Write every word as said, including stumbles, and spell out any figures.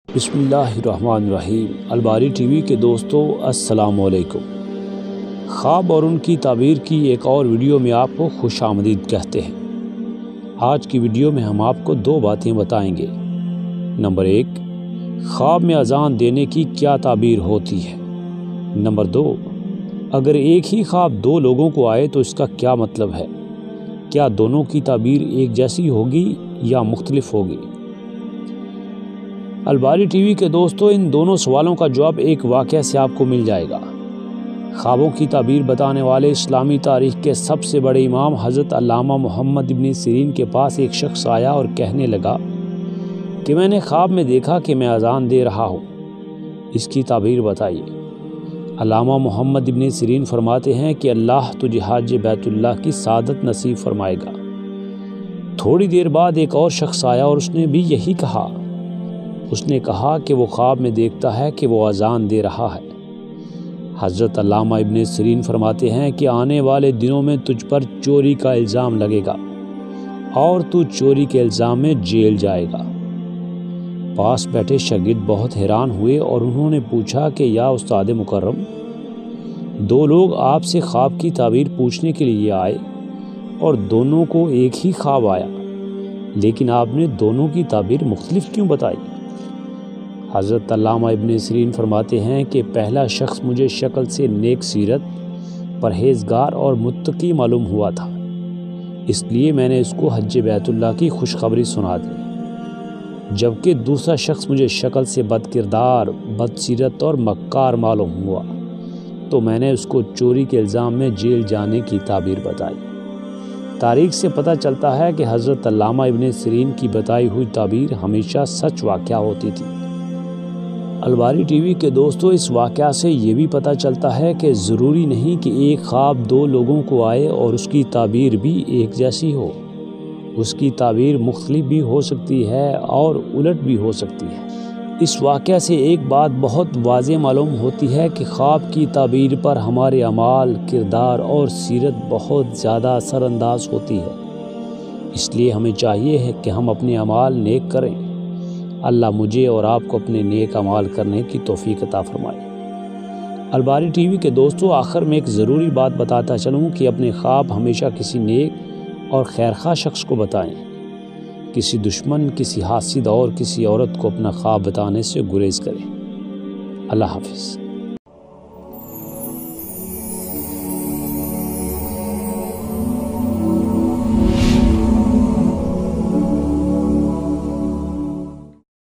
بسم اللہ الرحمن الرحیم۔ الباری ٹی وی کے دوستو السلام علیکم۔ خواب اور ان کی تعبیر کی ایک اور ویڈیو میں آپ کو خوش آمدید کہتے ہیں۔ آج کی ویڈیو میں ہم آپ کو دو باتیں بتائیں گے۔ نمبر ایک، خواب میں اذان دینے کی کیا تعبیر ہوتی ہے۔ نمبر دو، اگر ایک ہی خواب دو لوگوں کو آئے تو اس کا کیا مطلب ہے؟ کیا دونوں کی تعبیر ایک جیسی ہوگی یا مختلف ہوگی؟ الباری ٹی وی کے دوستو، ان دونوں سوالوں کا جواب ایک واقعہ سے آپ کو مل جائے گا۔ خوابوں کی تعبیر بتانے والے اسلامی تاریخ کے سب سے بڑے امام حضرت علامہ محمد ابن سیرین کے پاس ایک شخص آیا اور کہنے لگا کہ میں نے خواب میں دیکھا کہ میں اذان دے رہا ہوں، اس کی تعبیر بتائیے۔ علامہ محمد ابن سیرین فرماتے ہیں کہ اللہ تجھے حج بیت اللہ کی سعادت نصیب فرمائے گا۔ تھوڑی دیر بعد ایک اور شخص آیا اور اس نے بھی یہی کہا۔ اس نے کہا کہ وہ خواب میں دیکھتا ہے کہ وہ اذان دے رہا ہے۔ حضرت علامہ ابن سیرین فرماتے ہیں کہ آنے والے دنوں میں تجھ پر چوری کا الزام لگے گا اور تو چوری کے الزام میں جیل جائے گا۔ پاس بیٹھے شاگرد بہت حیران ہوئے اور انہوں نے پوچھا کہ یا استاد مکرم، دو لوگ آپ سے خواب کی تعبیر پوچھنے کے لیے آئے اور دونوں کو ایک ہی خواب آیا، لیکن آپ نے دونوں کی تعبیر مختلف کیوں بتائی؟ حضرت علامہ ابن سیرین فرماتے ہیں کہ پہلا شخص مجھے شکل سے نیک سیرت، پرہیزگار اور متقی معلوم ہوا تھا، اس لیے میں نے اس کو حج بیت اللہ کی خوشخبری سنا دی، جبکہ دوسرا شخص مجھے شکل سے بد کردار، بد سیرت اور مکار معلوم ہوا تو میں نے اس کو چوری کے الزام میں جیل جانے کی تعبیر بتائی۔ تاریخ سے پتہ چلتا ہے کہ حضرت علامہ ابن سیرین کی بتائی ہوئی تعبیر ہمیشہ سچ واقعہ ہوتی تھی۔ الباری ٹی وی کے دوستو، اس واقعہ سے یہ بھی پتہ چلتا ہے کہ ضروری نہیں کہ ایک خواب دو لوگوں کو آئے اور اس کی تعبیر بھی ایک جیسی ہو۔ اس کی تعبیر مختلف بھی ہو سکتی ہے اور الٹ بھی ہو سکتی ہے۔ اس واقعہ سے ایک بات بہت واضح معلوم ہوتی ہے کہ خواب کی تعبیر پر ہمارے اعمال، کردار اور سیرت بہت زیادہ اثر انداز ہوتی ہے۔ اس لیے ہمیں چاہیے ہے کہ ہم اپنے اعمال نیک کریں۔ اللہ مجھے اور آپ کو اپنے نیک اعمال کرنے کی توفیق عطا فرمائے۔ الباری ٹی وی کے دوستو، آخر میں ایک ضروری بات بتاتا چلوں کہ اپنے خواب ہمیشہ کسی نیک اور خیرخواہ شخص کو بتائیں۔ کسی دشمن، کسی حاسد اور کسی عورت کو اپنا خواب بتانے سے گریز کریں۔ اللہ حافظ۔